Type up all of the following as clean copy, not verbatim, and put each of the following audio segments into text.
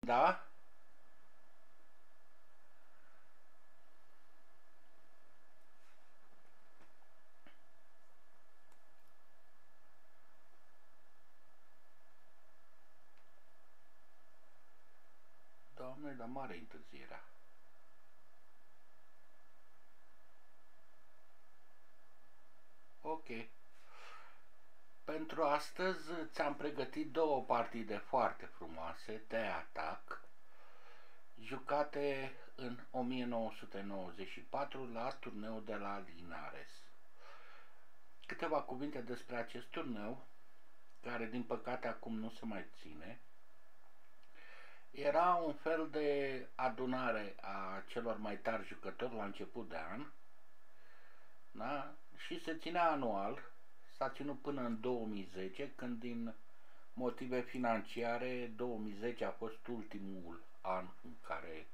Da? Doamne, dar mare întârzierea. Ok. Pentru astăzi ți-am pregătit două partide foarte frumoase de atac, jucate în 1994 la turneul de la Linares. Câteva cuvinte despre acest turneu, care din păcate acum nu se mai ține. Era un fel de adunare a celor mai tari jucători la început de an, da? Și se ținea anual. S-a ținut până în 2010, când din motive financiare 2010 a fost ultimul an în care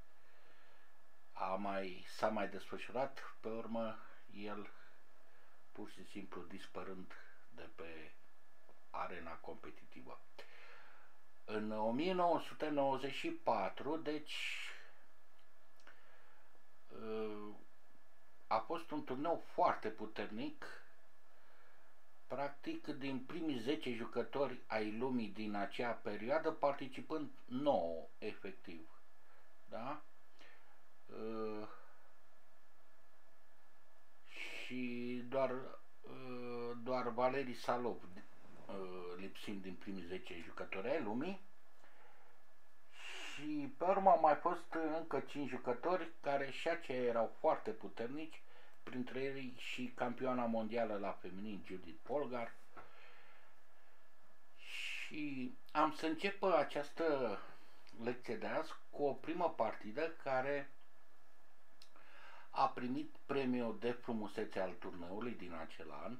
s-a mai desfășurat, pe urmă el pur și simplu dispărând de pe arena competitivă. În 1994, deci, a fost un turneu foarte puternic. Practic, din primii 10 jucători ai lumii din acea perioadă, participând 9, efectiv. Da? Și doar Valeri Salov lipsind din primii 10 jucători ai lumii. Și pe urmă au mai fost încă 5 jucători care și aceia erau foarte puternici, printre ei și campioana mondială la feminin Judith Polgar. Și am să încep această lecție de azi cu o primă partidă care a primit premiul de frumusețe al turneului din acel an,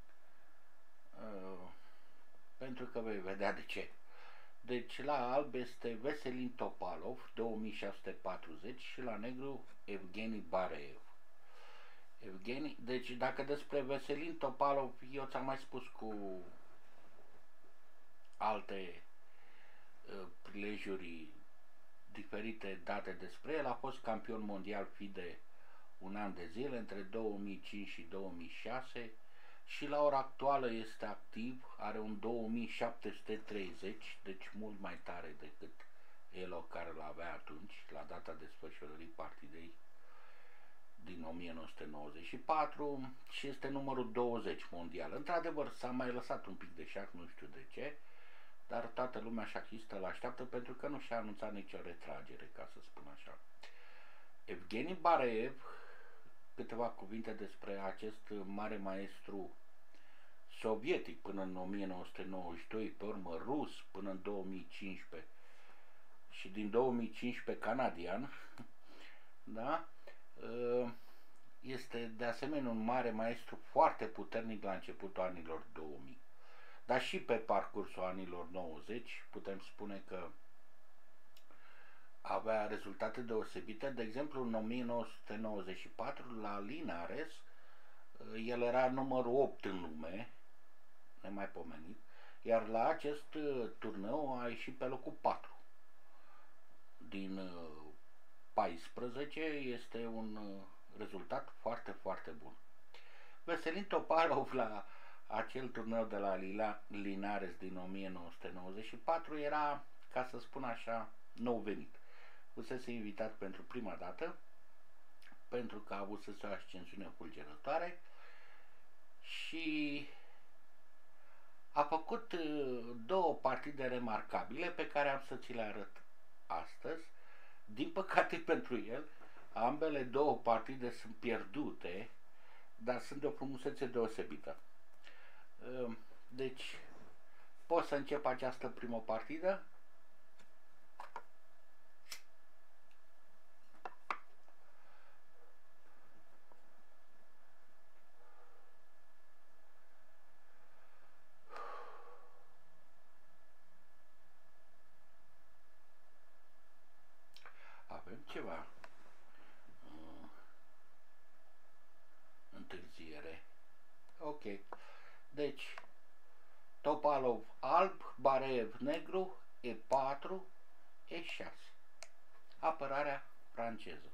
pentru că vei vedea de ce. Deci la alb este Veselin Topalov, 2640, și la negru Evgeni Bareev. Deci dacă despre Veselin Topalov eu ți-am mai spus cu alte prilejuri diferite date despre el, a fost campion mondial FIDE un an de zile, între 2005 și 2006, și la ora actuală este activ, are un 2730, deci mult mai tare decât Elo care îl avea atunci, la data desfășurării partidei din 1994, și este numărul 20 mondial. Într-adevăr s-a mai lăsat un pic de șah, nu știu de ce, dar toată lumea șahistă îl așteaptă pentru că nu și-a anunțat nicio retragere, ca să spun așa. Evgeni Bareev, câteva cuvinte despre acest mare maestru sovietic până în 1992, pe urmă rus până în 2015 și din 2015 canadian, da? Este de asemenea un mare maestru foarte puternic la începutul anilor 2000, dar și pe parcursul anilor 90 putem spune că avea rezultate deosebite. De exemplu, în 1994 la Linares el era numărul 8 în lume, nemaipomenit, iar la acest turneu a ieșit pe locul 4 din 14. Este un rezultat foarte, foarte bun. Veselin Topalov la acel turneu de la Linares din 1994 era, ca să spun așa, nou venit. Fusese invitat pentru prima dată, pentru că a avut o ascensiune fulgerătoare, și a făcut două partide remarcabile pe care am să ți le arăt astăzi. Din păcate pentru el, ambele două partide sunt pierdute, dar sunt de o frumusețe deosebită. Deci, pot să încep această primă partidă? Avem ceva întârziere. Ok. Deci, Topalov alb, Bareev negru, E4, E6. Apărarea franceză.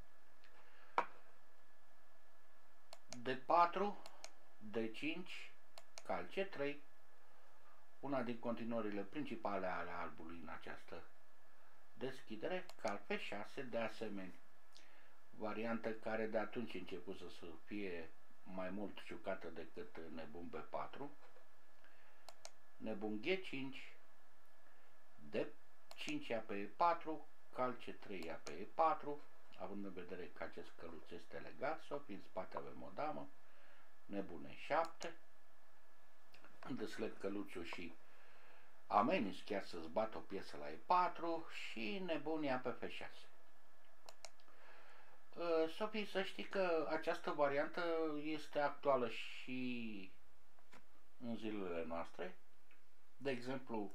D4, D5, cal C3, una din continuările principale ale albului în această deschidere, cal F6, de asemenea, variantă care de atunci a început să fie mai mult jucată decât nebun B4, nebun G5, D5 ia pe E4, cal C3 ia pe E4, având în vedere că acest căluț este legat, sau în spate avem o damă, nebun E7, îndesleg căluțul și ameninț chiar să-ți bată o piesă la E4 și nebun ia pe F6. Sofie, să știi că această variantă este actuală și în zilele noastre. De exemplu,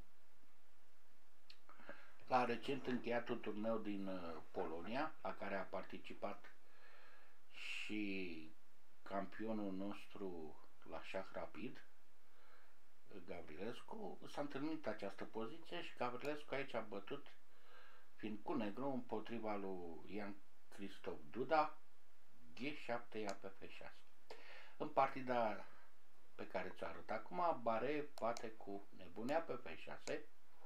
la recent încheiatul turneu din Polonia, la care a participat și campionul nostru la șah rapid, Gavrilescu, s-a întâlnit această poziție și Gavrilescu aici a bătut, fiind cu negru, împotriva lui Ian Cristof Duda, G7 ia pe F6. În partida pe care ți-o arăt acum, Bare bate cu nebunea pe F6,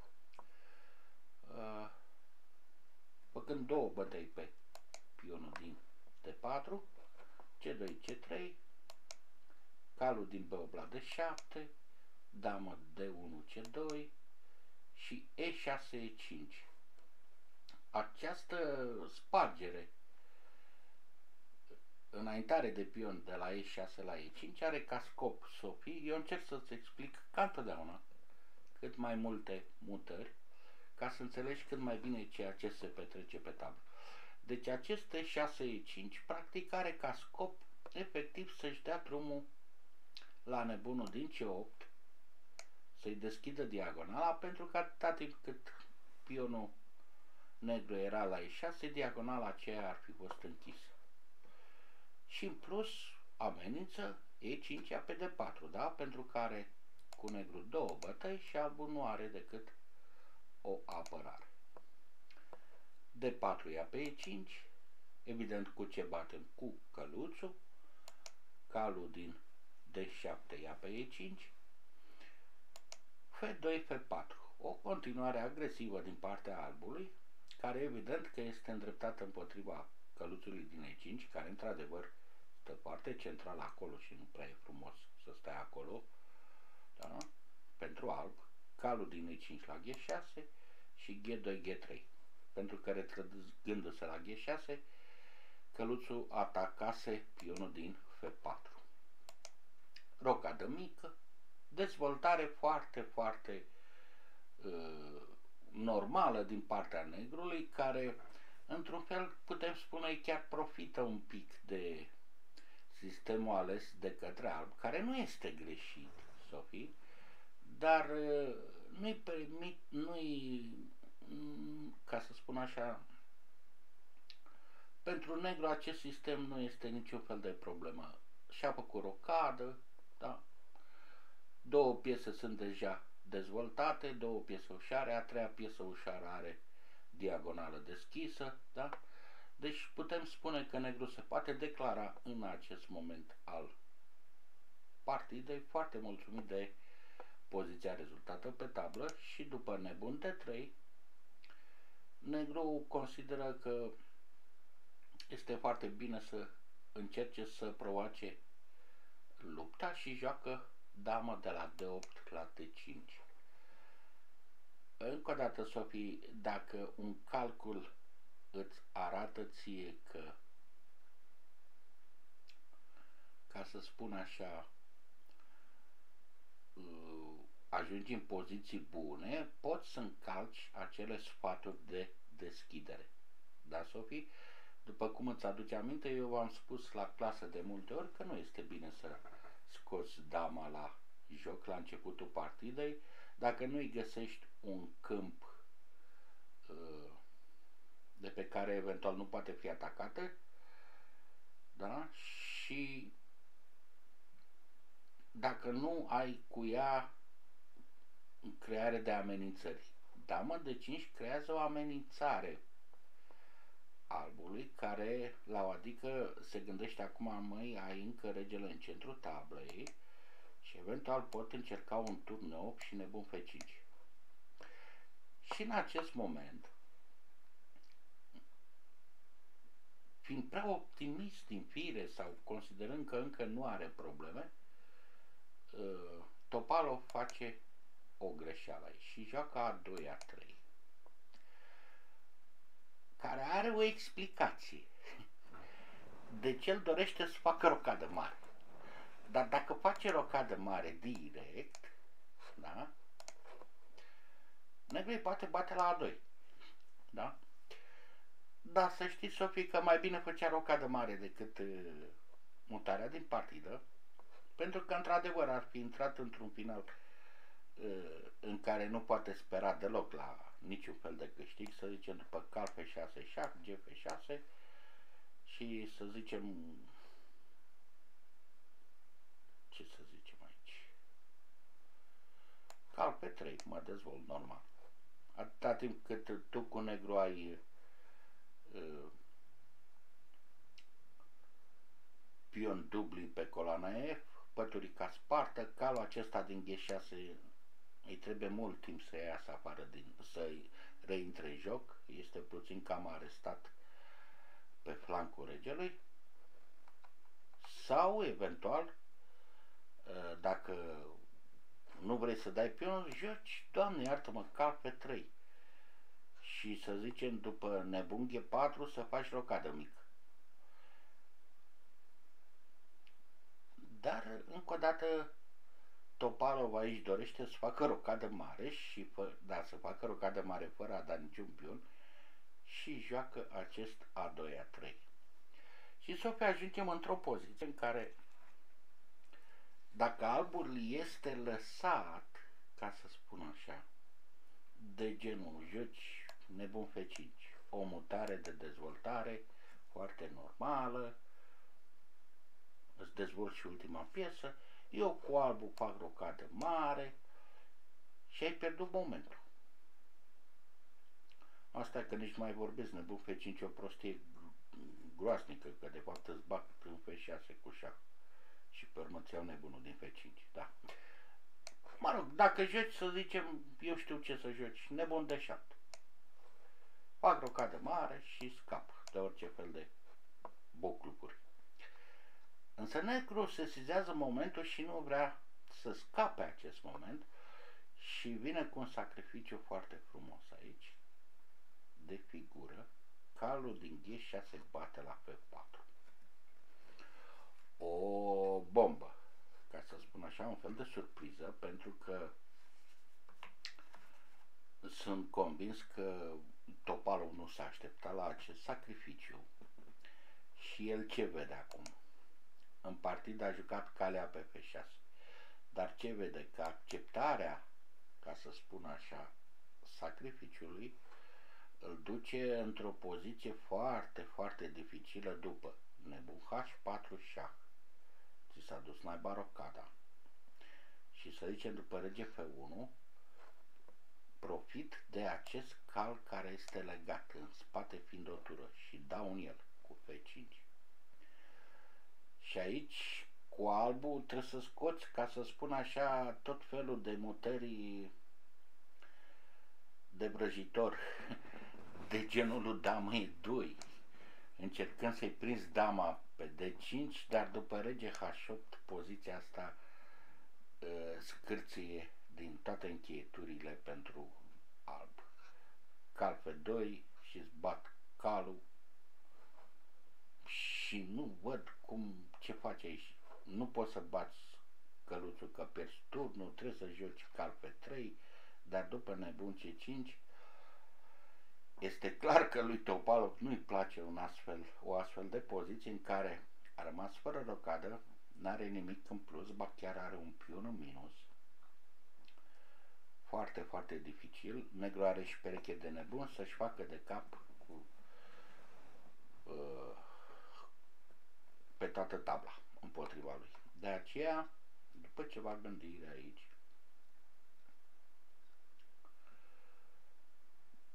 făcând două bătăi pe pionul din D4, C2, C3, calul din B8 la D7, damă D1, C2 și E6, E5. Această spargere, înaintare de pion de la E6 la E5 are ca scop, Sofie, eu încerc să-ți explic ca întotdeauna cât mai multe mutări, ca să înțelegi cât mai bine ceea ce se petrece pe tablă. Deci acest E6-E5 practic are ca scop efectiv să-și dea drumul la nebunul din C8, să-i deschidă diagonala, pentru că atâta timp cât pionul negru era la E6, diagonala aceea ar fi fost închisă. Și în plus amenință E5 pe D4, da? Pentru care cu negru două bătăi și albul nu are decât o apărare. D4 ia pe E5, evident cu ce batem? Cu căluțul, calul din D7 ia pe E5, F2, F4, o continuare agresivă din partea albului, care evident că este îndreptată împotriva căluțului din E5, care într-adevăr stă foarte central acolo și nu prea e frumos să stai acolo, da? Pentru alb, calul din E5 la G6 și G2, G3, pentru că retrăgându-se la G6, căluțul atacase pionul din F4. Rocadă mică, dezvoltare foarte, foarte normală din partea negrului, care într-un fel putem spune chiar profită un pic de sistemul ales de către alb, care nu este greșit, Sofie, dar nu-i permit, ca să spun așa, pentru negru acest sistem nu este niciun fel de problemă. Și-a făcut rocadă, da? Două piese sunt deja dezvoltate, două piese ușoare, a treia piesă ușoară are diagonală deschisă, da? Deci putem spune că negru se poate declara în acest moment al partidei foarte mulțumit de poziția rezultată pe tablă și după nebun D3, negru consideră că este foarte bine să încerce să provoace lupta și joacă damă de la D8 la D5. Încă o dată, Sofie, dacă un calcul îți arată ție că, ca să spun așa, ajungi în poziții bune, poți să încalci acele sfaturi de deschidere. Da, Sofie? După cum îți aduce aminte, eu v-am spus la clasă de multe ori că nu este bine să scoți dama la joc la începutul partidei dacă nu-i găsești un câmp de pe care eventual nu poate fi atacată, da? Și dacă nu ai cu ea creare de amenințări. damă de 5 creează o amenințare albului, care adică se gândește acum, măi, ai încă regele în centrul tablei și eventual pot încerca un turn 8 și nebun F5. Și în acest moment, fiind prea optimist din fire sau considerând că încă nu are probleme, Topalov face o greșeală aici și joacă A2, A3, care are o explicație. Deci el dorește să facă rocadă mare. Dar dacă face rocadă mare direct, da? Negru poate bate la A2. Da? Dar să știți, Sofie, că mai bine făcea rocadă mare decât mutarea din partidă, pentru că într-adevăr ar fi intrat într-un final în care nu poate spera deloc la niciun fel de câștig, să zicem după cal F6 șah, G F6 și să zicem, ce să zicem aici, cal P3, mă dezvolt normal. Atâta timp cât tu cu negru ai pion dubli pe coloana F, păturica spartă, calul acesta din G6 îi trebuie mult timp să iasă afară, să reintre în joc, este puțin cam arestat pe flancul regelui, sau eventual, dacă nu vrei să dai pion, joci, Doamne iartă-mă, cal pe 3 și să zicem după nebun G4 să faci rocadă mică. Dar încă o dată Topalov aici dorește să facă rocadă mare și să facă rocadă mare fără a da niciun pion și joacă acest A2, A3. Și Sofia, ajungem într-o poziție în care dacă albul este lăsat, ca să spun așa, de genul joci nebun F5, o mutare de dezvoltare foarte normală, îți dezvolt și ultima piesă, eu cu albul fac rocadă mare și ai pierdut momentul. Asta că nici mai vorbesc, nebun F5 o prostie groasnică, că de fapt îți bag în F6 cu șah și pe urmă ți iau nebunul din F5, da. Mă rog, dacă joci, să zicem, eu știu ce să joci, nebun de 7. Fac rocadă mare și scap de orice fel de boclucuri. Însă negru sesizează momentul și nu vrea să scape acest moment și vine cu un sacrificiu foarte frumos aici, de figură. Calul din G6 bate la F4. O bombă, ca să spun așa, un fel de surpriză, pentru că sunt convins că Topalov nu s-a așteptat la acest sacrificiu. Și el ce vede acum? În partidă a jucat calea pe F6. Dar ce vede? Că acceptarea, ca să spun așa, sacrificiului îl duce într-o poziție foarte, foarte dificilă după nebun H4 șah. Ți s-a dus naiba rocada. Și să zicem după rege F1, profit de acest cal care este legat în spate fiind o tură și dau în el cu F5. Și aici cu albul trebuie să scoți, ca să spun așa, tot felul de mutări de vrăjitor de genul lui damă E2, încercând să-i prinzi dama pe D5, dar după rege H8 poziția asta scârție din toate încheieturile pentru alb. Cal F2 și îți bat calul și nu văd ce face aici. Nu poți să bați căluțul că pierzi turnul, trebuie să joci cal F3, dar după nebun C5 este clar că lui Topalov nu-i place o astfel de poziție în care a rămas fără rocadă, n-are nimic în plus, ba chiar are un pion în minus. Foarte, foarte dificil. Negru are și pereche de nebun să-și facă de cap cu pe toată tabla împotriva lui. De aceea, după ceva gândire aici,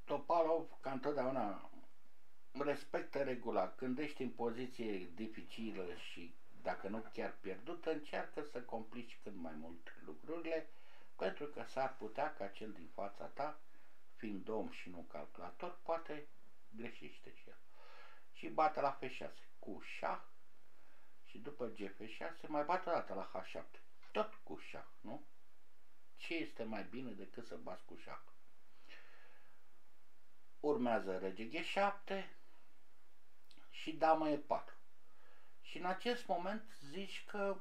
Topalov, ca întotdeauna, respectă regula. Când ești în poziție dificilă și dacă nu chiar pierdută, încearcă să complici cât mai mult lucrurile, pentru că s-ar putea ca cel din fața ta, fiind om și nu calculator, poate greșește și el. Și bate la F6 cu șah și după GF6 mai bate o dată la H7. Tot cu șah, nu? Ce este mai bine decât să bați cu șah? Urmează rege G7 și damă E4. Și în acest moment zici că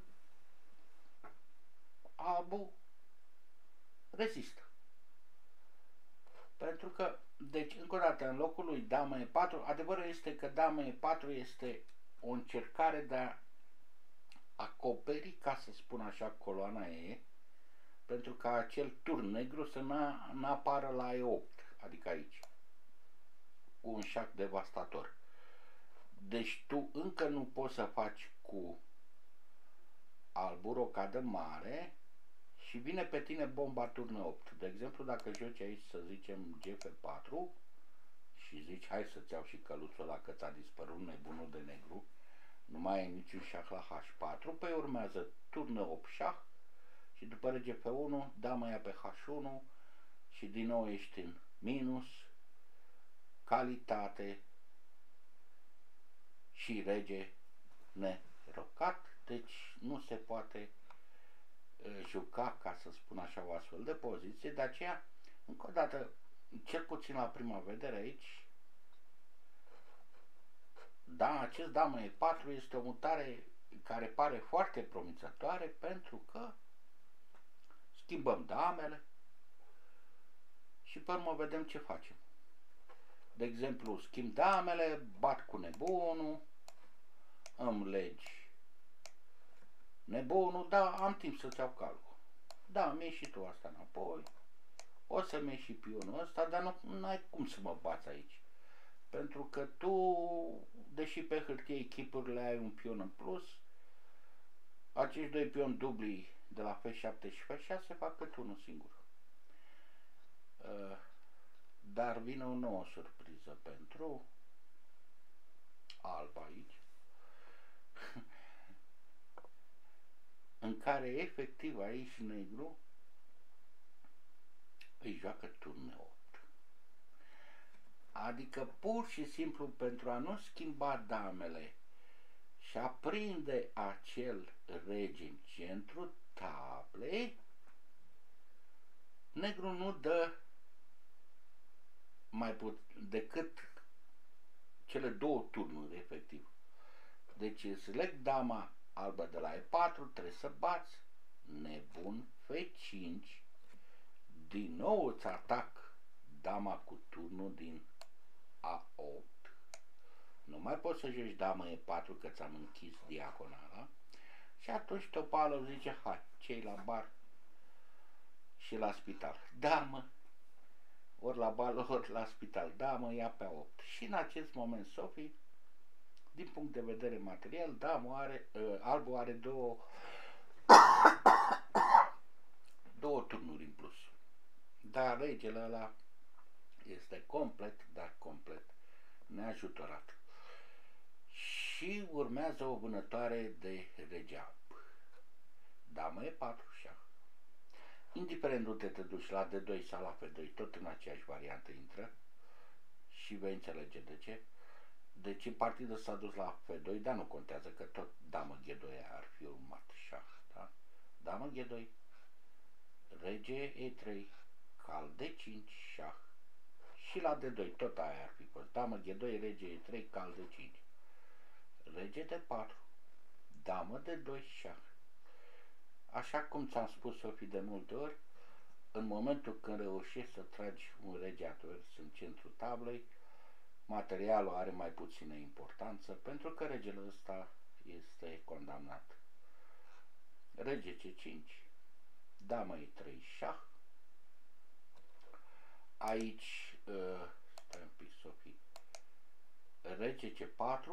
albul rezistă. Pentru că, deci, încă o dată, în locul lui damă E4, adevărul este că damă E4 este o încercare de a acoperi, ca să spun așa, coloana E, pentru ca acel turn negru să n-apară la E8, adică aici, cu un șah devastator. Deci tu încă nu poți să faci cu albul rocadă mare și vine pe tine bomba turnă 8. De exemplu, dacă joci aici, să zicem, GF4 și zici, hai să-ți iau și căluțul ăla că ți-a dispărut nebunul de negru, nu mai ai niciun șah la H4, păi urmează turnă 8 șah și după rege F1, dama ia pe H1 și din nou ești în minus, calitate și rege nerocat, deci nu se poate juca, ca să spun așa, o astfel de poziție. De aceea, încă o dată, cel puțin la prima vedere aici, da, acest damă E4 este o mutare care pare foarte promițătoare, pentru că schimbăm damele și pe urmă vedem ce facem. De exemplu, schimb damele, bat cu nebunul, îmi legi nebunul, da, am timp să-ți iau calcul. Da, mi-ai și tu asta înapoi, o să-mi iei și pionul ăsta, dar nu ai cum să mă bați aici. Pentru că tu, deși pe hârtie echipurile ai un pion în plus, acești doi pioni dubli de la F7 și F6 fac cât unul singur. Dar vine o nouă surpriză pentru alb aici, în care efectiv aici negru îi joacă turne 8. Adică pur și simplu pentru a nu schimba damele și a prinde acel rege în centru tablei, negru nu dă mai decât cele două turnuri efectiv. Deci îți leg dama albă de la E4, trebuie să bați, nebun, F5, din nou îți atac dama cu turnul din A8, nu mai poți să joci damă E4 că ți-am închis diagonala și atunci Topalov zice, hai, cei la bar și la spital, damă, ori la bală, ori la spital, damă, ia pe A8. Și în acest moment, Sofie, din punct de vedere material, albul are două turnuri în plus. Dar regele ăla este complet, dar complet neajutorat. Și urmează o vânătoare de rege alb. Damă E4 șah. Indiferent unde te duci, la D2 sau la F2, tot în aceeași variantă intră și vei înțelege de ce. Deci în partidă s-a dus la F2, dar nu contează că tot damă G2 ar fi urmat șah, da? Damă G2, rege E3, cal D5, șah. Și la D2 tot aia ar fi fost. Damă G2, rege E3, cal D5. Rege D4, damă D2, șah. Așa cum ți-am spus-o fi de multe ori, în momentul când reușești să tragi un rege advers în centrul tablei, materialul are mai puțină importanță, pentru că regele ăsta este condamnat. Rege C5, damă E3, șah. Aici, stai un pic, Sofie, rege C4,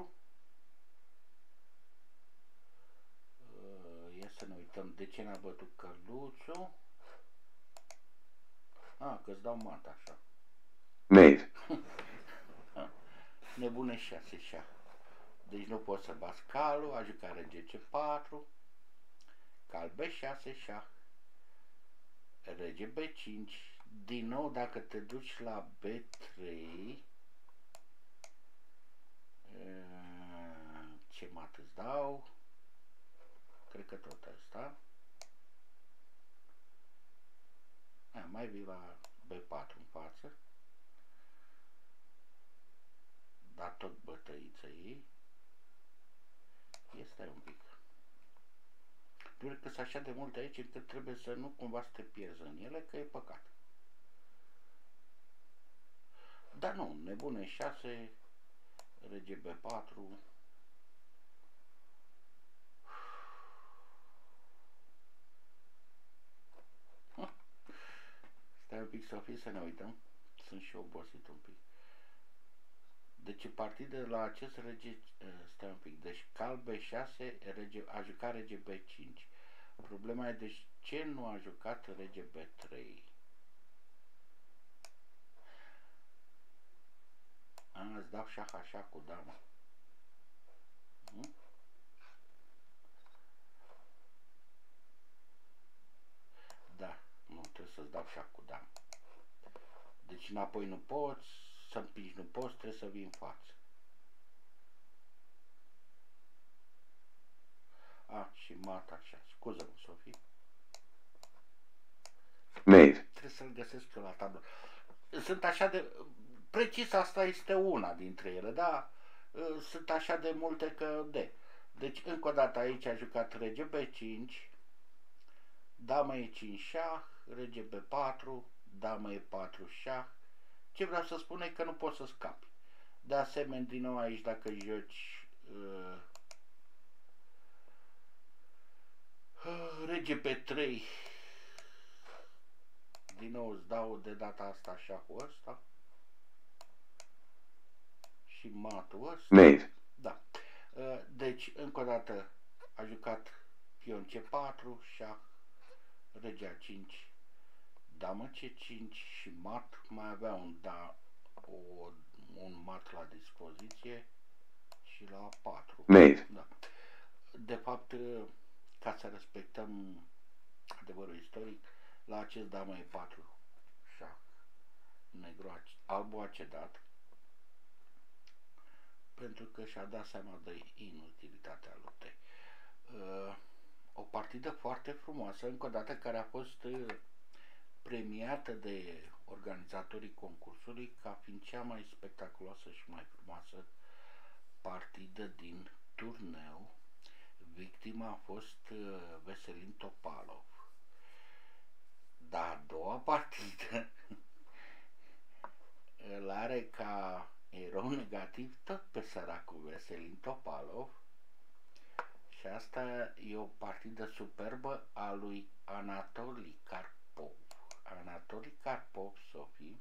ia să ne uităm de ce n-a bătut căluțul. Că-ți dau mat așa. Knave. Nebune 6 șah. Deci nu poți să bați calul, a jucat rege C4, cal B6 șah, rege B5. Din nou, dacă te duci la B3, ce mat îți dau? Cred că tot asta. Mai vii la B4 în față. Dar tot bătăiță ei. Este un pic. Cred că sunt așa de multe aici încât trebuie să nu cumva să te pierzi în ele, că e păcat. Dar nu, nebune 6, rege B4. Stai un pic, Sofie, să ne uităm. Sunt și obosit un pic. Deci partidă la acest rege, stai un pic, deci cal B6, rege, a jucat rege B5. Problema e de ce nu a jucat rege B3? Îți dau șah așa cu dama. Da, nu, trebuie să-ți dau șah cu dama. Deci înapoi nu poți, să împingi nu poți, trebuie să vii în față. Și mat așa. Scuză-mă, Sofie. Knave. Trebuie să-l găsesc eu la tablă. Sunt așa de... Precis asta este una dintre ele, da? Sunt așa de multe că de. Deci încă o dată aici a jucat rege B5, dama E5 șah, rege B4, dama E4 șah. Ce vreau să spun e că nu poți să scapi. De asemenea, din nou aici dacă joci rege B3, din nou îți dau de data asta șahul ăsta și matul ăsta. Knave. Da. Deci, încă o dată a jucat pion C4, șah, rege A5, damă C5 și mat. Mai avea un mat la dispoziție și la 4. Knave. Da. De fapt, ca să respectăm adevărul istoric, la acest damă E4 șah, negru, albul a cedat pentru că și-a dat seama de inutilitatea luptei. O partidă foarte frumoasă, încă o dată, care a fost premiată de organizatorii concursului ca fiind cea mai spectaculoasă și mai frumoasă partidă din turneu. Victima a fost Veselin Topalov. Dar a doua partidă îl are ca erou negativ tot pe săracul Veselin Topalov. Și asta e o partidă superbă a lui Anatoli Karpov. Anatoli Karpov, Sofie,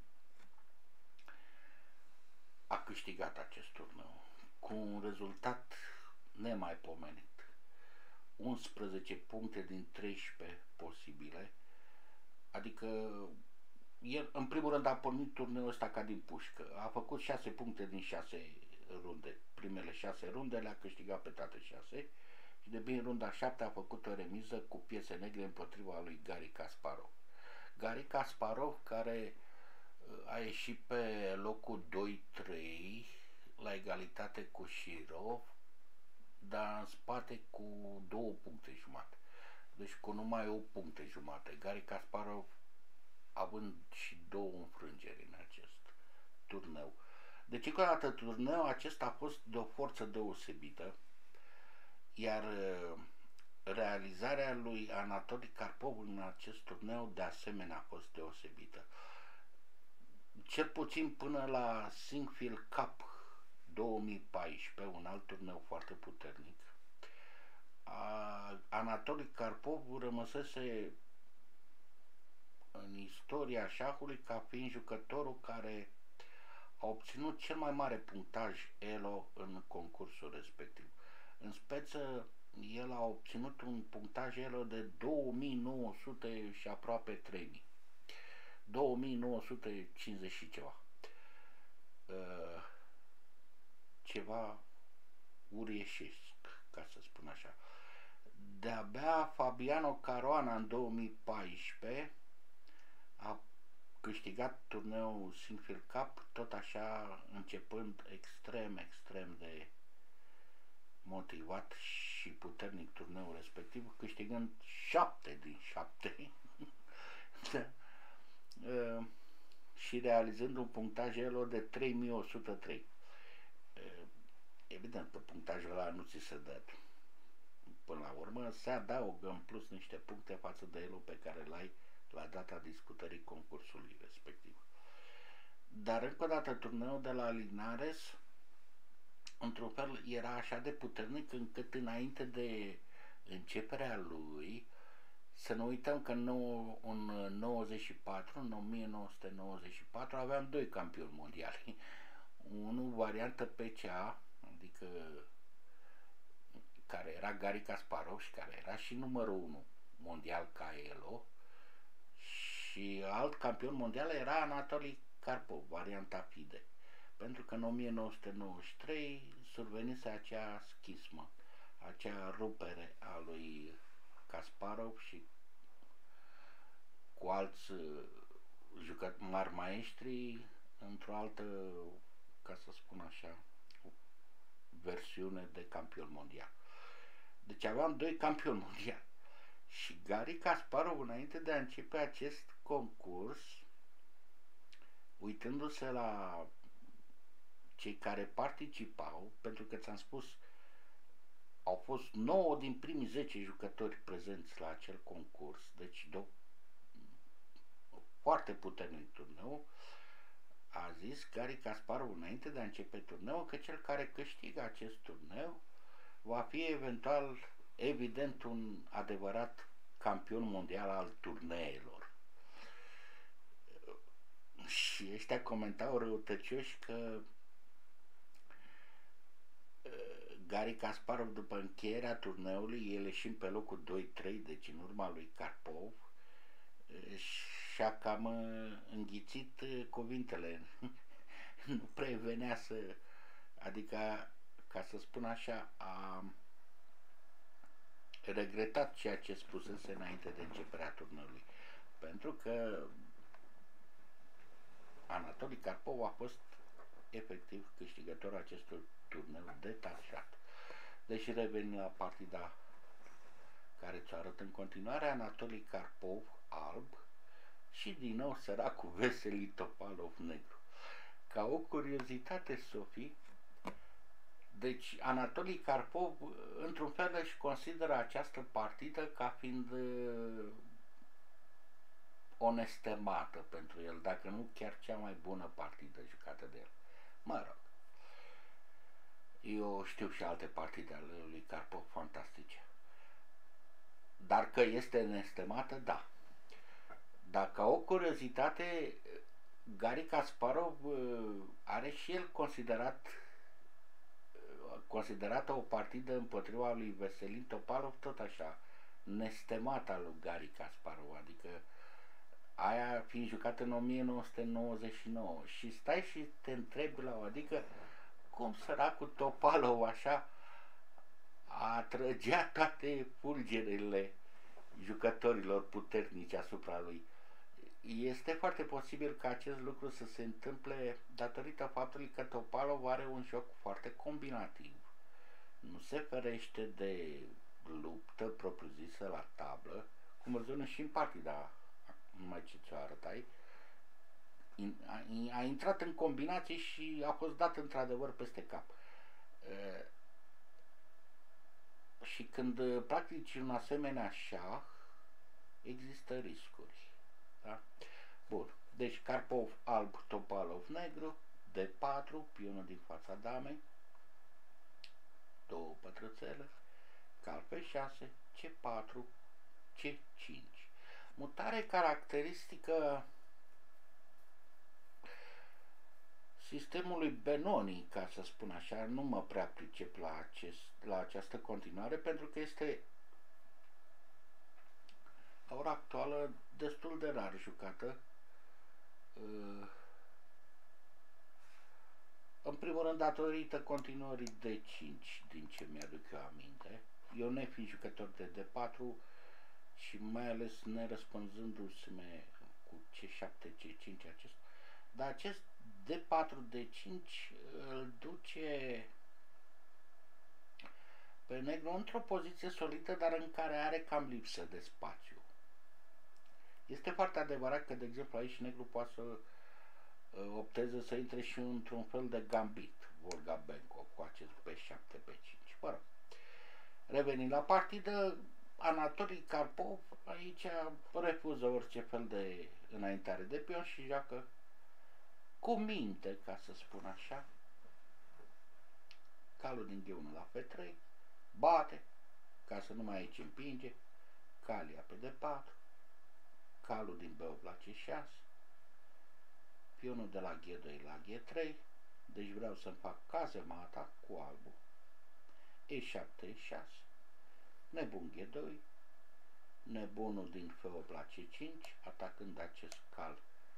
a câștigat acest turneu cu un rezultat nemaipomenit. 11 puncte din 13 posibile. Adică el, în primul rând, a pornit turneul ăsta ca din pușcă. A făcut 6 puncte din 6 runde. Primele 6 runde le-a câștigat pe toate 6. Și de bine runda 7 a făcut o remiză cu piese negre împotriva lui Gary Kasparov. Gary Kasparov, care a ieșit pe locul 2-3 la egalitate cu Shirov, dar în spate cu 2 puncte jumate. Deci cu numai 8 puncte jumate. Gary Kasparov având și 2 înfrângeri în acest turneu. Deci, încă o dată, turneul acesta a fost de o forță deosebită, iar realizarea lui Anatoli Karpov în acest turneu de asemenea a fost deosebită. Cel puțin până la Sinquefield Cup 2014, un alt turneu foarte puternic, Anatoli Karpov rămăsese în istoria șahului ca fiind jucătorul care a obținut cel mai mare punctaj ELO în concursul respectiv. În speță, el a obținut un punctaj ELO de 2900 și aproape 3000. 2950 și ceva. ceva uriașesc, ca să spun așa. De-abia Fabiano Caruana în 2014 a câștigat turneul Sinfield Cup, tot așa începând extrem de motivat și puternic turneul respectiv, câștigând 7 din 7 da. Și realizând un punctaj elo de 3103. Evident că punctajul ăla nu ți se dă. Până la urmă se adaugă în plus niște puncte față de elo pe care l-ai la data discutării concursului respectiv. Dar încă o dată, turneul de la Linares într-un fel era așa de puternic încât înainte de începerea lui, să nu uităm că în 1994 aveam doi campioni mondiali. Unul variantă PCA, adică care era Garry Kasparov și care era și numărul 1 mondial ca elo, și alt campion mondial era Anatoli Karpov, varianta FIDE. Pentru că în 1993 survenise acea schismă, acea rupere a lui Kasparov și cu alți jucători mari maestri într-o altă, ca să spun așa, versiune de campion mondial. Deci aveam doi campioni mondiali. Și Garry Kasparov, înainte de a începe acest concurs, uitându-se la cei care participau, pentru că ți-am spus, au fost 9 din primii 10 jucători prezenți la acel concurs, deci foarte puternic turneu, a zis Garry Kasparov înainte de a începe turneul că cel care câștigă acest turneu va fi eventual, evident, un adevărat campion mondial al turneelor. Și ăștia comentau răutăcioși că Garry Kasparov, după încheierea turneului, el ieșind pe locul 2-3, deci în urma lui Karpov, și-a cam înghițit cuvintele. Nu prevenea să, adică, ca să spun așa, a regretat ceea ce spusese înainte de începerea turneului. Pentru că Anatoli Karpov a fost efectiv câștigătorul acestui turneu detașat. Deci revenim la partida care ți-o arăt în continuare. Anatoli Karpov alb și din nou săracul Veseli Topalov negru. Ca o curiozitate, Sofie, deci Anatoli Karpov într-un fel își consideră această partidă ca fiind onestemată pentru el, dacă nu chiar cea mai bună partidă jucată de el. Mă rog, eu știu și alte partide ale lui Karpov fantastice. Dar că este nestemată, da. Dacă o curiozitate, Garry Kasparov are și el considerată o partidă împotriva lui Veselin Topalov, tot așa, nestemata lui Garry Kasparov, adică aia fiind jucată în 1999. Și stai și te întrebi adică cum săracul Topalov așa atrăgea toate fulgerele jucătorilor puternici asupra lui. Este foarte posibil ca acest lucru să se întâmple datorită faptului că Topalov are un joc foarte combinativ. Nu se ferește de luptă propriu-zisă la tablă, cum rezolvă și în partida, numai ce ți-o arătai. A intrat în combinații și a fost dat într-adevăr peste cap. Și când practici un asemenea șah, există riscuri. Da? Bun. Deci Karpov alb, Topalov negru, D4, pionul din fața damei, două pătrățele, cal pe 6, C4, C5. Mutare caracteristică sistemului Benoni, ca să spun așa. Nu mă prea pricep la această continuare, pentru că este la ora actuală destul de rar jucată. În primul rând, datorită continuării D5, din ce mi-aduc eu aminte, eu nefiind jucător de D4 și mai ales nerăspunzându-se cu C7, C5 acest, dar acest D4, D5 îl duce pe negru într-o poziție solidă, dar în care are cam lipsă de spațiu. Este foarte adevărat că, de exemplu, aici negru poate să opteze să intre și într-un fel de gambit, Volga-Benko, cu acest B7, B5. Mă rog. Revenind la partidă, Anatoli Karpov aici refuză orice fel de înaintare de pion și joacă cu minte, ca să spun așa, calul din G1 la F3, bate, ca să nu mai aici împinge, calia pe D4, calul din B8 la C6, pionul de la G2 la G3, deci vreau să-mi fac cazemata cu albul, E7, E6, nebun G2, nebunul din F8 la C5, atacând acest cal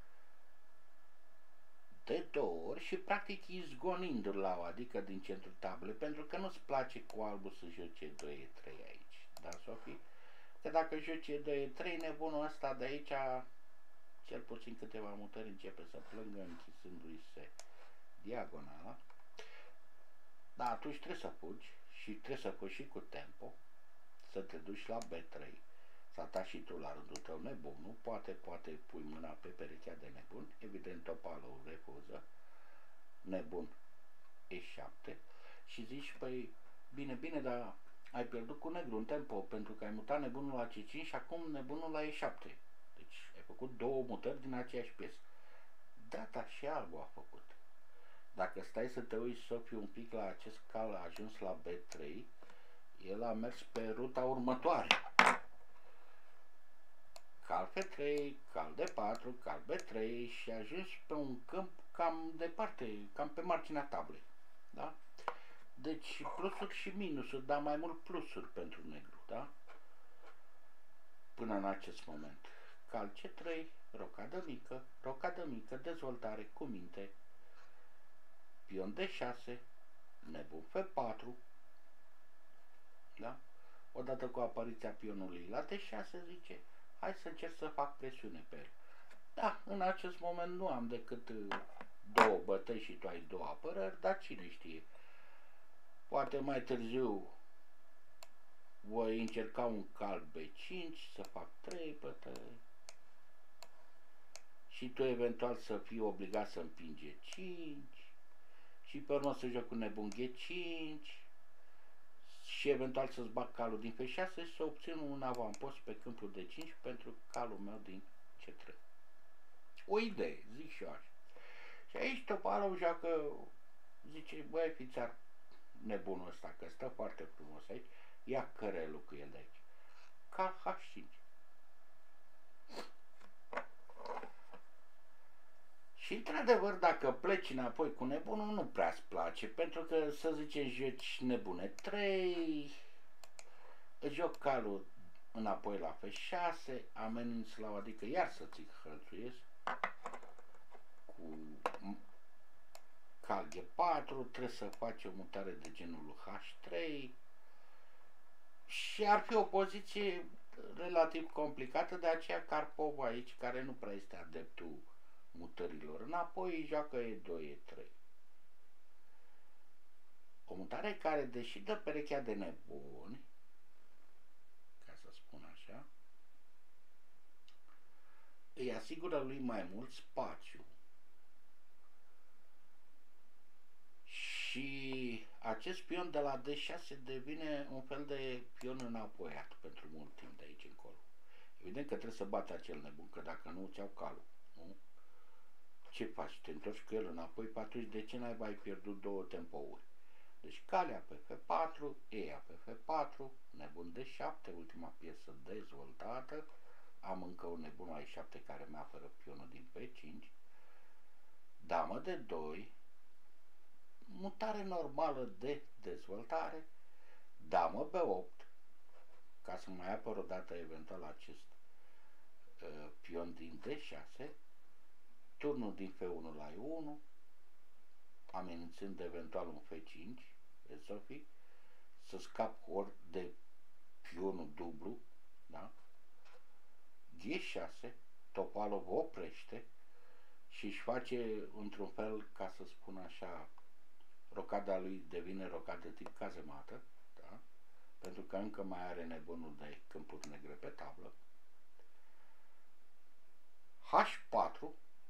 de două ori și practic izgonind-l la o, adică din centrul tablei, pentru că nu-ți place cu albul să joce 2-3 aici, da, Sofie? Că dacă joce 2-3, nebunul ăsta de aici, cel puțin câteva mutări, începe să plângă închisându-i se diagonala. Dar atunci trebuie să fugi și trebuie să fugi și cu tempo, să te duci la B3, să ataci și tu la rândul tău nebunul, poate pui mâna pe perechea de nebun, evident topalul refuză, nebun E7 și zici, păi bine, dar ai pierdut cu negru în tempo, pentru că ai mutat nebunul la C5 și acum nebunul la E7. Deci ai făcut două mutări din aceeași piesă. Data și albul a făcut. Dacă stai să te uiți, Sofie, un pic la acest cal a ajuns la B3, el a mers pe ruta următoare. Cal F3, cal D4, cal B3 și a ajuns pe un câmp cam departe, cam pe marginea tablei. Da? Deci plusuri și minusuri, dar mai mult plusuri pentru negru, da? Până în acest moment. Cal C3, rocadă mică, dezvoltare cu minte, pion D6, nebun F4, da? Odată cu apariția pionului la D6 zice, hai să încerc să fac presiune pe el. Da, în acest moment nu am decât două bătăi și tu ai două apărări, dar cine știe. Poate mai târziu voi încerca un cal B5, să fac 3 bătăi și tu eventual să fii obligat să împingi 5 și pe urmă să joc cu nebun G5 și eventual să-ți bag calul din F6 și să obțin un avampost pe câmpul de 5 pentru calul meu din C3. O idee, zic și eu așa. Și aici Topalov joacă, zice, băi, fițar nebunul ăsta, că stă foarte frumos aici, ia cărelul cu el de aici. Cal H5. Și într-adevăr, dacă pleci înapoi cu nebunul, nu prea-ți place, pentru că, să zicem, joci nebune 3, joc calul înapoi la F6, ameninți la o, adică iar să ți hălțuiesc cu cal G4, trebuie să faci o mutare de genul H3 și ar fi o poziție relativ complicată, de aceea Karpov aici, care nu prea este adeptul mutărilor înapoi, joacă E2, E3. O mutare care, deși dă perechea de nebuni, ca să spun așa, îi asigură lui mai mult spațiu. Și acest pion de la D6 devine un fel de pion înapoiat pentru mult timp de aici încolo. Evident că trebuie să bată acel nebun, că dacă nu îți iau calul, nu? Ce faci? Te întorci cu el înapoi, pe atunci de ce n-ai mai pierdut două tempouri? Deci calea pe F4, Eia pe F4, nebun D7, ultima piesă dezvoltată, am încă un nebun A7 care mi apără pionul din P5, damă de 2, mutare normală de dezvoltare, damă B8, ca să mai apăr o dată eventual acest pion din D6, turnul din F1 la E1, amenințând eventual un F5, Sofie, să scap ori de pionul dublu, da? G6, Topalov oprește și își face într-un fel, ca să spun așa, rocada lui devine rocadă tip cazemată, da? Pentru că încă mai are nebunul de câmpuri negre pe tablă. H4,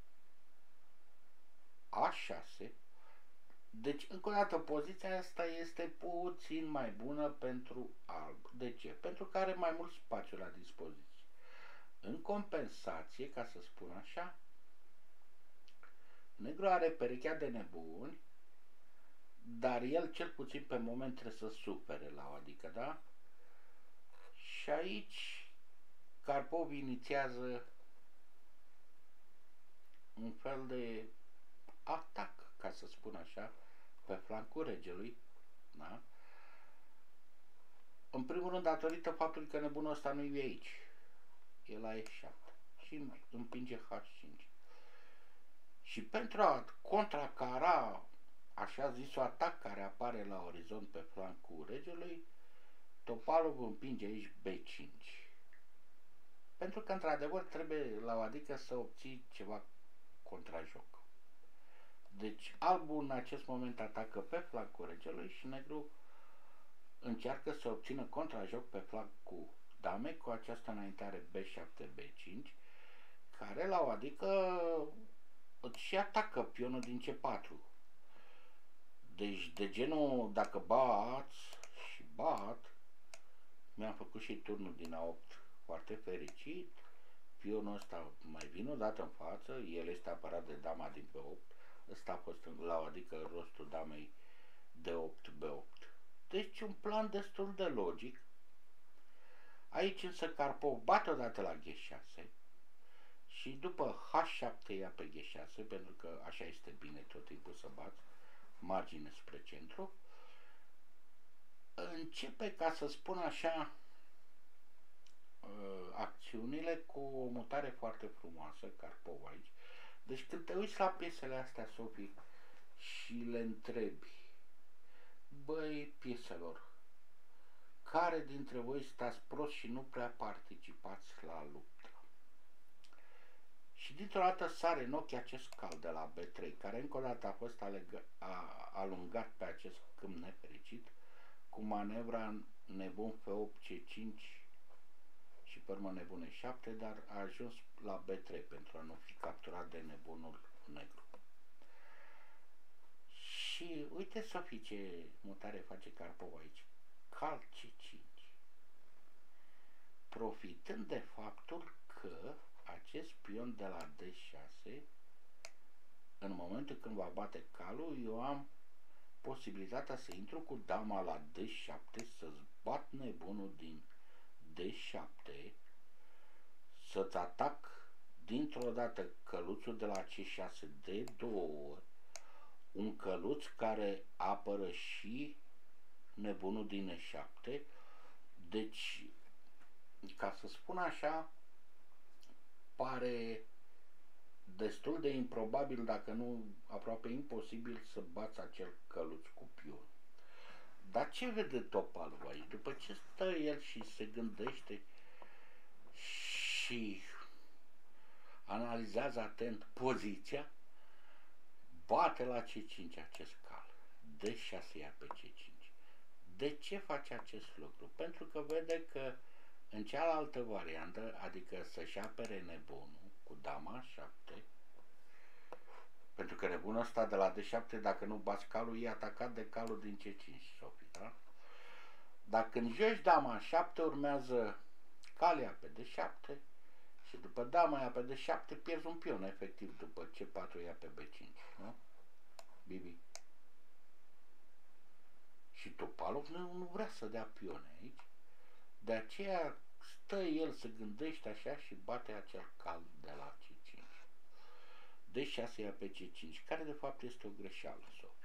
A6. Deci, încă o dată, poziția asta este puțin mai bună pentru alb. De ce? Pentru că are mai mult spațiu la dispoziție. În compensație, ca să spun așa, negru are perechea de nebuni, dar el cel puțin pe moment trebuie să supere la o, adică, da? Și aici Karpov inițiază un fel de atac, ca să spun așa, pe flancul regelui, da? În primul rând datorită faptului că nebunul ăsta nu e aici, e la E7 și împinge H5. Și pentru a contracara așa zisul atac care apare la orizont pe flancul regelui, Topalov împinge aici B5. Pentru că într-adevăr trebuie la o adică să obții ceva contrajoc. Deci albul în acest moment atacă pe flancul regelui și negru încearcă să obțină contrajoc pe flancul damei cu această înaintare B7-B5, care la o adică și atacă pionul din C4. Deci de genul, dacă bat și bat, mi-am făcut și turnul din A8 foarte fericit, pionul ăsta mai vine o dată în față, el este apărat de dama din P8, ăsta a fost la o adică rostul damei D8-B8. Deci un plan destul de logic. Aici însă Karpov bate odată la G6 și după H7 ia pe G6, pentru că așa este bine tot timpul să bați, margine spre centru. Începe, ca să spun așa, acțiunile cu o mutare foarte frumoasă, Karpov aici. Deci când te uiți la piesele astea, Sofie, și le întrebi, băi, pieselor, care dintre voi stați prost și nu prea participați la luptă? Și dintr-o dată sare în ochi acest cal de la B3, care încă o dată a fost alungat pe acest câmp nefericit, cu manevra nebun F8 C5 și pe urmă nebun E7, dar a ajuns la B3 pentru a nu fi capturat de nebunul negru. Și uite, Sofie, ce mutare face Karpov aici. Cal C5. Profitând de faptul că acest pion de la D6, în momentul când va bate calul, eu am posibilitatea să intru cu dama la D7, să-ți bat nebunul din D7, să-ți atac dintr-o dată căluțul de la C6 de 2 ori, un căluț care apără și nebunul din E7. Deci, ca să spun așa, pare destul de improbabil, dacă nu aproape imposibil, să bați acel căluț cu pion. Dar ce vede Topalov aici? După ce stă el și se gândește și analizează atent poziția, bate la C5 acest cal. D6 ia pe C5. De ce face acest lucru? Pentru că vede că în cealaltă variantă, adică să-și apere nebunul cu dama 7, pentru că nebunul ăsta de la D7, dacă nu bați calul, e atacat de calul din C5, Sofie, da? Dacă când joci dama 7, urmează calia pe D7 și după dama ia pe D7 pierzi un pion, efectiv, după C4 ia pe B5, nu? Bibi. Și Topalov nu vrea să dea pione aici, de aceea stă el, se gândește așa și bate acel cal de la C5. D6 ia pe C5, care de fapt este o greșeală, Sofie.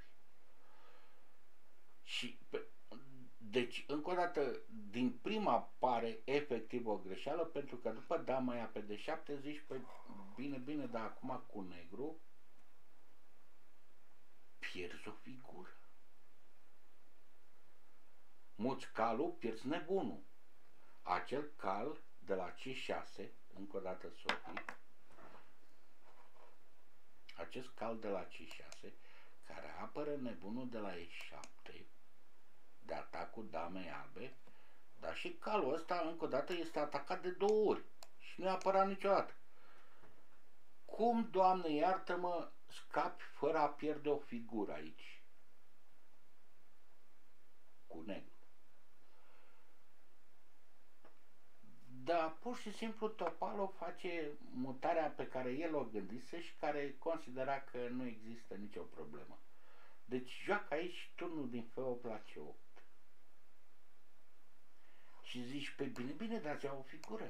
Și deci, încă o dată, din prima pare efectiv o greșeală, pentru că după dama ia pe D7 zici, păi bine, dar acum cu negru pierzi o figură. Muți calul, pierzi nebunul. Acel cal de la C6, încă o dată, Sofie, acest cal de la C6, care apără nebunul de la E7, de atacul damei albe, dar și calul ăsta, încă o dată, este atacat de 2 ori și nu i-a apărat niciodată. Cum, Doamne, iartă-mă, scapi fără a pierde o figură aici? Cu negru. Da, pur și simplu Topalov face mutarea pe care el o gândise și care considera că nu există nicio problemă. Deci joacă aici turnul din F8 la C8. Și zici, pe bine, dar ți-a o figură.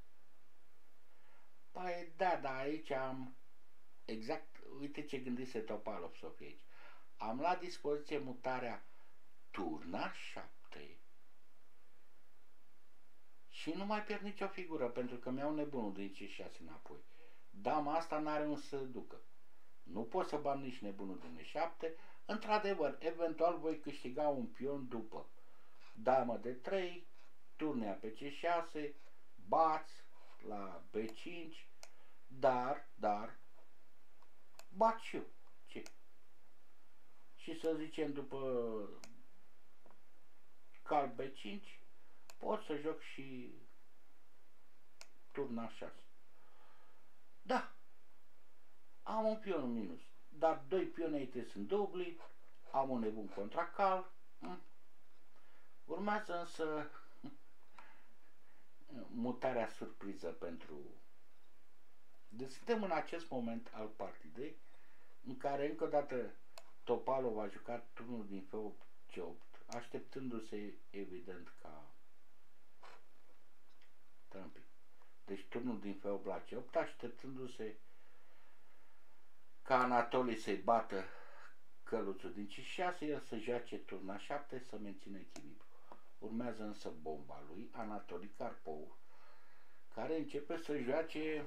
Păi da, dar aici am exact, uite ce gândise Topalov, Sofie, aici. Am la dispoziție mutarea turna 7 și nu mai pierd nicio figură, pentru că mi-au nebunul din C6 înapoi. Dama asta n-are un să ducă. Nu pot să ban nici nebunul din E7. Într-adevăr, eventual voi câștiga un pion după. Damă de 3, turnea pe C6, bați la B5, dar, bat și eu. Ce? Și să zicem după cal B5, pot să joc și turna 6. Da, am un pion în minus, dar 2 pioni aici sunt dubli, am un nebun contra cal. Urmează însă mutarea surpriză pentru... Deci suntem în acest moment al partidei în care încă o dată Topalov a jucat turnul din F8 C8, așteptându-se evident ca tâmpit. Deci turnul din F8 la C8, așteptându-se ca Anatoli să-i bată căluțul din C6, el să joace turna 7 să mențină echilibru. Urmează însă bomba lui, Anatoli Karpov, care începe să joace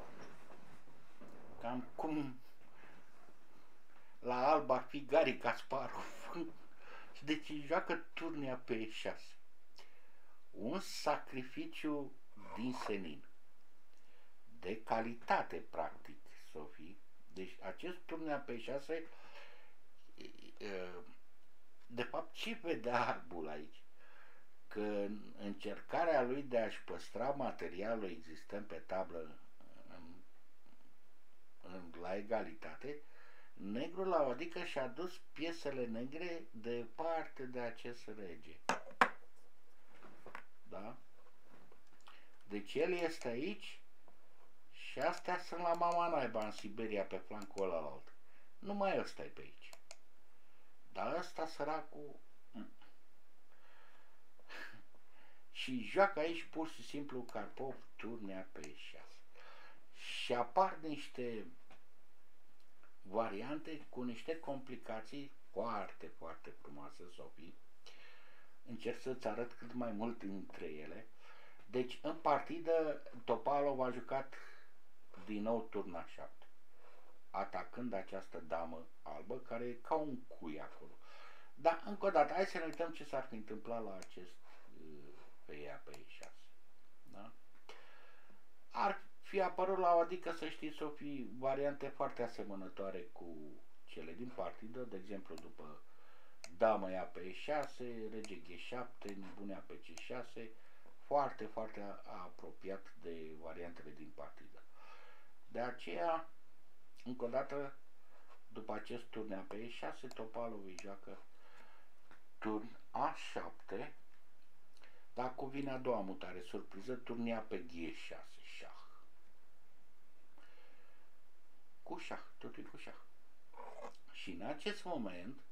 cam cum la alb ar fi Gari Kasparov. Deci joacă turnia pe E6. Un sacrificiu din senin. De calitate, practic, Sofie. Deci acest turnia pe E6, de fapt, ce vedea arbul aici? Că în încercarea lui de a-și păstra materialul existent pe tablă la egalitate, negrul la adică și-a dus piesele negre departe de acest rege. Da? Deci el este aici și astea sunt la mama naiba în Siberia pe flancul ălalt. Numai ăsta e pe aici. Dar ăsta săracul... Și joacă aici pur și simplu Karpov turnea pe E6. Și apar niște variante cu niște complicații foarte, foarte frumoase, Sofie. Încerc să-ți arăt cât mai mult dintre ele. Deci, în partidă, Topalov a jucat din nou turna 7, atacând această damă albă, care e ca un cui acolo. Dar, încă o dată, hai să ne uităm ce s-ar fi întâmplat la acest pe E6. Da? Ar fi apărut la o adică, să știți, Sofie, variante foarte asemănătoare cu cele din partidă, de exemplu, după damă ia pe E6, rege G7, nebunea pe C6, foarte, foarte apropiat de variantele din partidă. De aceea, încă o dată, după acest turn pe E6, Topalov îi joacă turn A7, dar cu vine a doua mutare surpriză, turnia pe G6, șah. Cu șah, totul cu șah. Și în acest moment,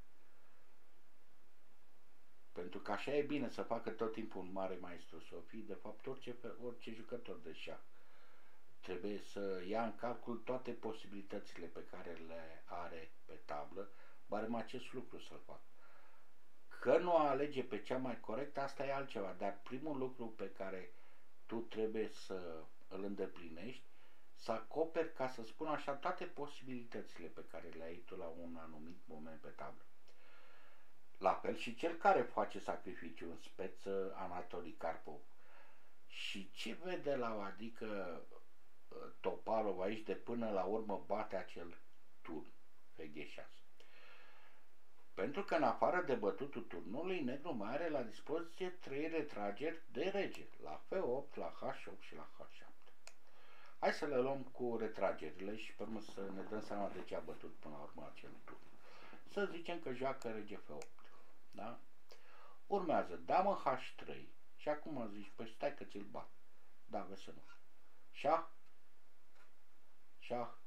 pentru că așa e bine să facă tot timpul un mare maestru Sofie, de fapt orice jucător de șah trebuie să ia în calcul toate posibilitățile pe care le are pe tablă, barem acest lucru să-l fac. Că nu alege pe cea mai corectă, asta e altceva, dar primul lucru pe care tu trebuie să îl îndeplinești, să acoperi, ca să spun așa, toate posibilitățile pe care le ai tu la un anumit moment pe tablă. La fel și cel care face sacrificiu în speță, Anatoli Karpov. Și ce vede la adică Topalov aici, de până la urmă bate acel turn FG6. Pentru că în afară de bătutul turnului, negru mai are la dispoziție 3 retrageri de rege, la F8, la H8 și la H7. Hai să le luăm cu retragerile și pe urmă să ne dăm seama de ce a bătut până la urmă acel turn. Să zicem că joacă rege F8. Da? Urmează damă H3 și acum zici, păi stai că ți-l bat. Da, vezi să nu. Șah, șah.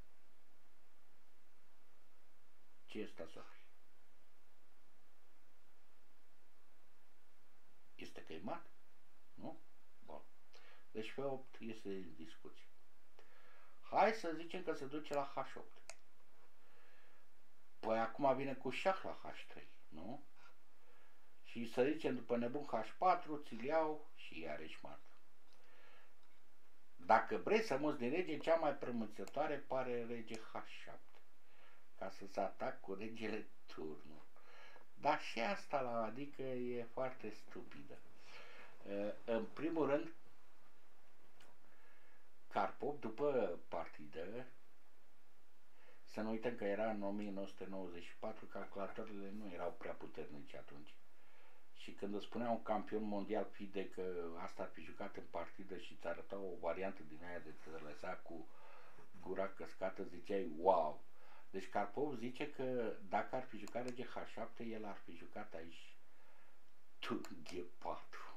Ce este Sofie? Este căimat? Nu? Bun. Deci F8 este în discuție. Hai să zicem că se duce la H8. Păi acum vine cu șah la H3, nu? Și să zicem după nebun H4, ți-l iau și iarăși mat. Dacă vrei să muți din rege, cea mai prămânțătoare pare rege H7. Ca să-ți atac cu regele turnul. Dar și asta la adică e foarte stupidă. În primul rând, Karpov, după partidă, să nu uităm că era în 1994, calculatoarele nu erau prea puternice atunci. Și când îți spunea un campion mondial FIDE că asta ar fi jucat în partidă și îți arăta o variantă din aia de te lăsa cu gura căscată, ziceai wow. Deci Karpov zice că dacă ar fi jucat rege H7, el ar fi jucat aici turn G4.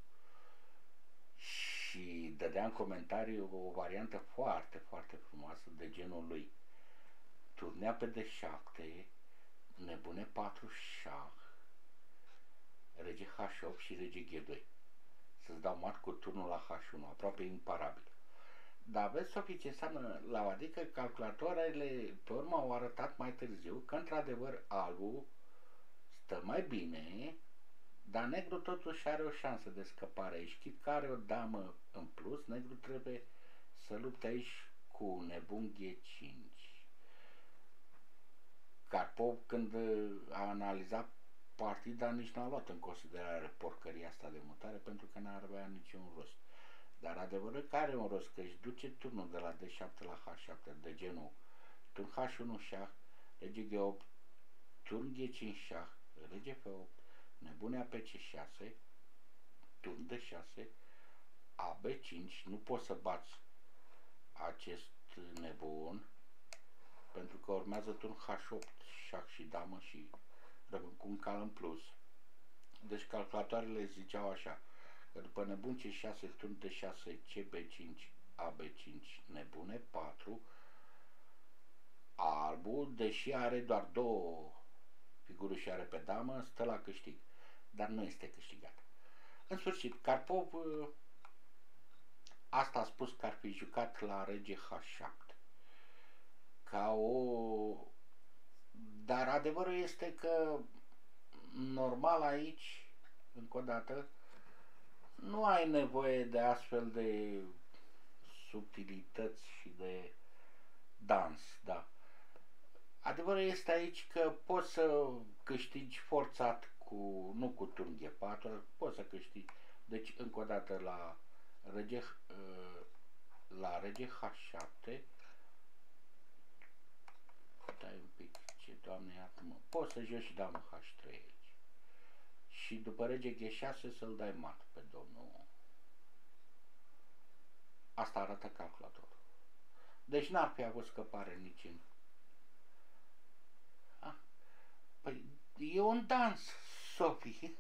Și dădea în comentariu o variantă foarte, foarte frumoasă de genul lui. Turnea pe D7, nebune 4 șah, rege H8 și rege G2. Să-ți dau mat cu turnul la H1, aproape imparabil. Dar vezi, Sofie, ce înseamnă la adică calculatoarele pe urmă au arătat mai târziu că într-adevăr albul stă mai bine, dar negru totuși are o șansă de scăpare aici. Chit că are o damă în plus, negru trebuie să lupte aici cu nebun G5. Karpov, când a analizat partida, nici n-a luat în considerare porcăria asta de mutare, pentru că n-ar avea niciun rost. Dar adevărul că are un rost, că își duce turnul de la D7 la H7, de genul turn H1 șah, rege G8, turn G5 șah, rege F8, nebunea pe C6, turn D6, AB5, nu poți să bați acest nebun, pentru că urmează turn H8, șah și damă și rămân cu un cal în plus. Deci calculatoarele ziceau așa, că după nebun C6, turn D6, CB5, AB5, nebune 4, albul, deși are doar două figuri și are pe damă, stă la câștig, dar nu este câștigat. În sfârșit, Karpov asta a spus că ar fi jucat la rege H7 ca o... Dar adevărul este că normal aici, încă o dată, nu ai nevoie de astfel de subtilități și de dans, da. Adevărul este aici că poți să câștigi forțat cu, nu cu turn G4, poți să câștigi. Deci, încă o dată, la rege H7, stai un pic, ce doamne iartă-mă, poți să joci și damă H3 aici. Și după rege G6 să-l dai mat pe domnul. Asta arată calculatorul. Deci n-ar fi avut scăpare nici în... Păi e un dans, Sofie.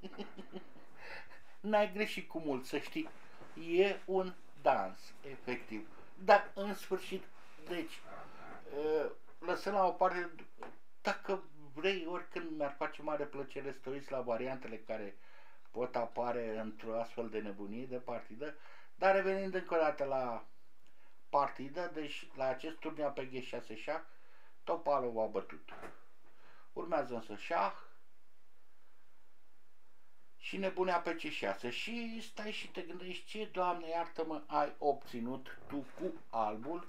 N-ai greșit cu mult, să știi. E un dans, efectiv. Dar în sfârșit, deci, lăsăm la o parte, dacă vrei, oricând mi-ar face mare plăcere să te uiți la variantele care pot apare într-o astfel de nebunie de partidă, dar revenind încă o dată la partidă, deci la acest turneu pe G6 șah, Topalov a bătut. Urmează însă șah și nebunea pe C6 și stai și te gândești ce, Doamne iartă-mă, ai obținut tu cu albul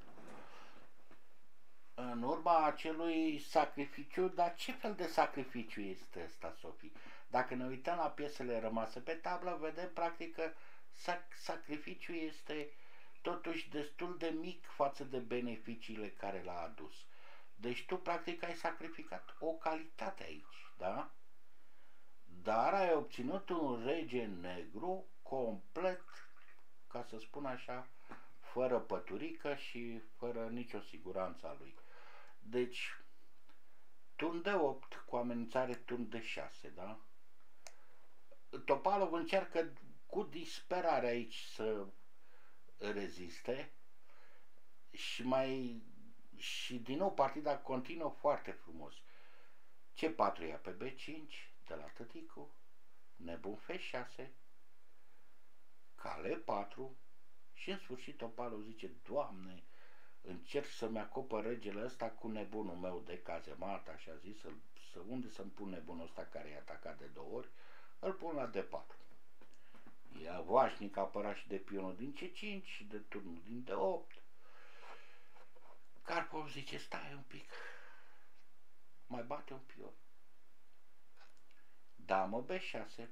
în urma acelui sacrificiu. Dar ce fel de sacrificiu este ăsta, Sofie? Dacă ne uităm la piesele rămase pe tablă, vedem practic că sacrificiul este totuși destul de mic față de beneficiile care l-a adus. Deci tu practic ai sacrificat o calitate aici, da? Dar ai obținut un rege negru complet, ca să spun așa, fără păturică și fără nicio siguranță a lui. Deci, turn de 8 cu amenințare turn de 6, da? Topalov încearcă cu disperare aici să reziste și din nou partida continuă foarte frumos. C4 ia pe B5 de la tăticu, nebun F6, cale 4 și în sfârșit Topalov zice, Doamne, încerc să-mi acopăr regele ăsta cu nebunul meu de cazemat, așa zis, unde să-mi pun nebunul ăsta care i-a atacat de 2 ori, îl pun la D4. Ia vașnic apăra și de pionul din C5 și de turnul din D8. Karpov zice, stai un pic, mai bate un pion. Damă B6.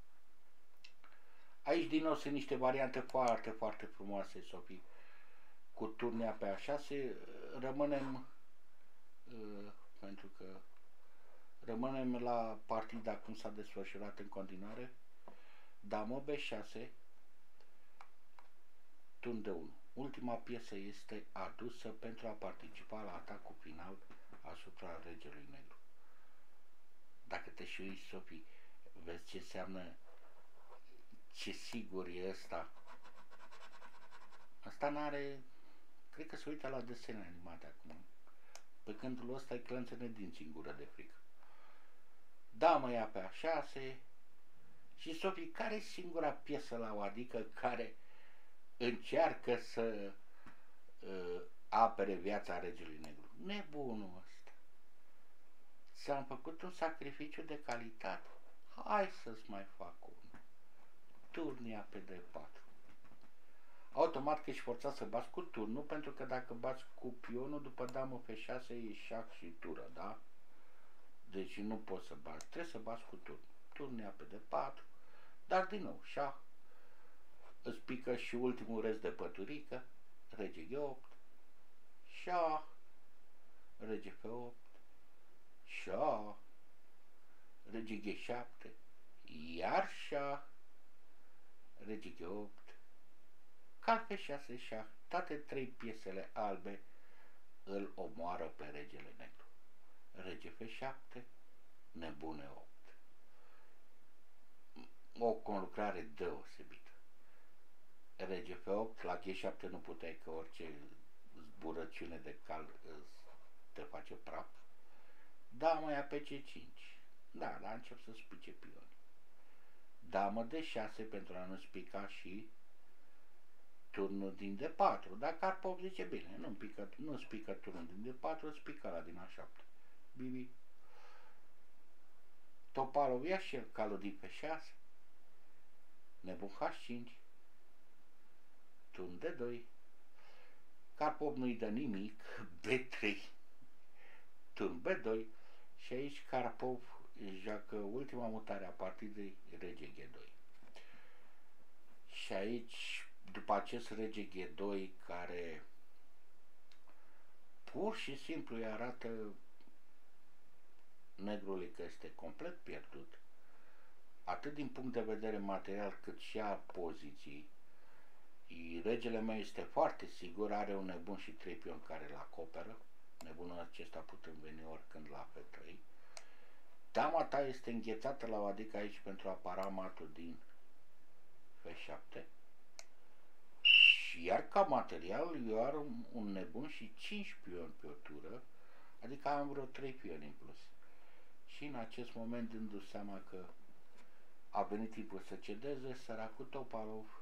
Aici din nou sunt niște variante foarte, foarte frumoase, Sofie. Cu turnea pe A6 rămânem, pentru că rămânem la partida cum s-a desfășurat în continuare. Damă B6, turn de 1. Ultima piesă este adusă pentru a participa la atacul final asupra regelui negru. Dacă te și uiți, Sofie, vezi ce înseamnă, ce sigur e ăsta. Asta n-are, cred că se uită la desene animate acum. Pe cândul ăsta îi clănțene dinți în gură de frică. Damă ia pe A6 și, Sofie, care e singura piesă la o adică care încearcă să apere viața regelui negru? Nebunul ăsta. Ți-am făcut un sacrificiu de calitate. Hai să-ți mai fac unul. Turnia pe D4. Automat că ești forțat să bați cu turnul, pentru că dacă bați cu pionul, după damă F6 e șah și tură, da? Deci nu poți să bați, trebuie să bați cu turnul. Turnia pe D4, dar din nou, șah, îți pică și ultimul rest de păturică, rege G8, șah, rege F8, șah, rege G7, iar șah, rege G8, cal F6, șah. Toate 3 piesele albe îl omoară pe regele negru. Rege F7, nebune 8. O conlucrare deosebită. Rege F8, la G7 nu puteai, că orice zburăciune de cal te face praf. Damă ia pe C5. Da, la încep să spice pioni. Damă D6 pentru a nu spica și turnul din D4. Dar Karpov zice, bine, nu spică turnul din D4, spică la din A7. Bibi. Topalov ia și el calul din F6. Nebun H5. Turn D2. Karpov nu-i dă nimic. B3. Turn B2. Și aici Karpov joacă ultima mutare a partidei, rege G2. Și aici, după acest rege G2, care pur și simplu îi arată negrului că este complet pierdut, atât din punct de vedere material cât și a poziției. Regele meu este foarte sigur, are un nebun și 3 pioni care îl acoperă, nebunul acesta putând veni oricând la F3. Dama ta este înghețată la o adică aici pentru a para matul din F7. Și iar ca material eu am un nebun și 5 pioni pe o tură, adică am vreo 3 pioni în plus. Și în acest moment, dându-și seama că a venit timpul să cedeze, săracul Topalov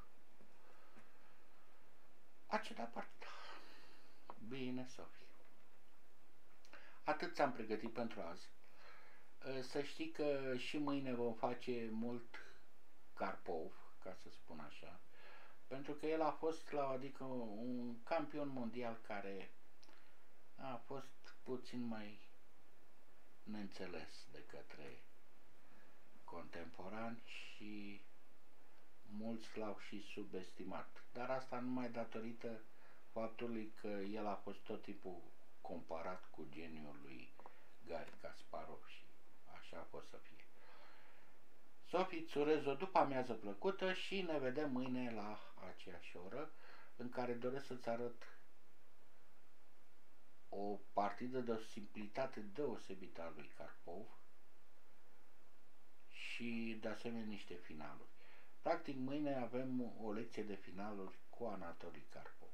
a cedat partida. Bine, Sofie. Atât ți-am pregătit pentru azi. Să știi că și mâine vom face mult Karpov, ca să spun așa, pentru că el a fost adică un campion mondial care a fost puțin mai neînțeles de către contemporani și mulți l-au și subestimat. Dar asta numai datorită faptului că el a fost tot timpul comparat cu geniul lui Garry Kasparov și așa a fost să fie. Sofie, îți urez o după amiază plăcută și ne vedem mâine la aceeași oră, în care doresc să-ți arăt o partidă de o simplitate deosebită a lui Karpov și de asemenea niște finaluri. Practic mâine avem o lecție de finaluri cu Anatoli Karpov.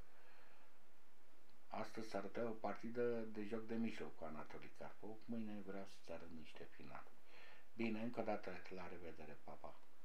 Astăzi s-ar arăta o partidă de joc de mijloc cu Anatoli Karpov, mâine vreau să-ți arăt niște finaluri. Bine, încă o dată, la revedere, pa, pa!